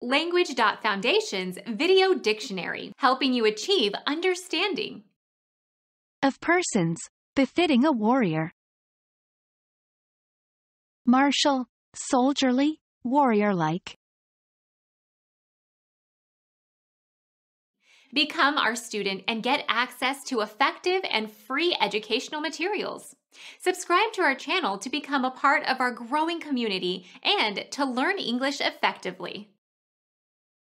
Language.Foundation's Video Dictionary, helping you achieve understanding. Of persons, befitting a warrior. Martial, soldierly, warrior-like. Become our student and get access to effective and free educational materials. Subscribe to our channel to become a part of our growing community and to learn English effectively.